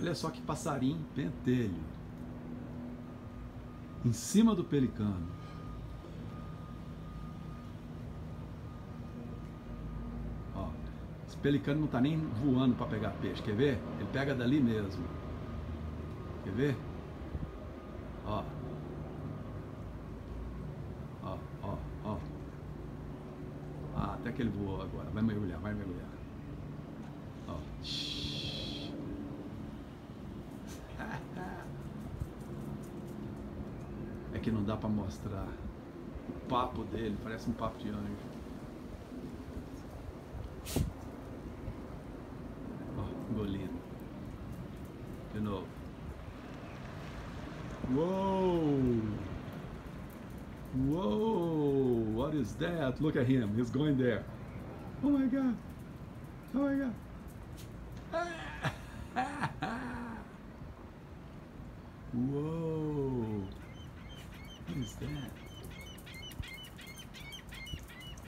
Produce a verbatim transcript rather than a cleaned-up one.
Olha só que passarinho pentelho. Em cima do pelicano. Ó, esse pelicano não tá nem voando para pegar peixe, quer ver? Ele pega dali mesmo. Quer ver? Ó. Ó, ó, ó. Ah, até que ele voou agora. Vai mergulhar, vai mergulhar. Ó. É que não dá pra mostrar o papo dele, parece um papo de anjo. Ó, engolido. De novo. Uou! Whoa, what is that? Look at him, he's going there. Oh my God, oh my God. Whoa, what is that?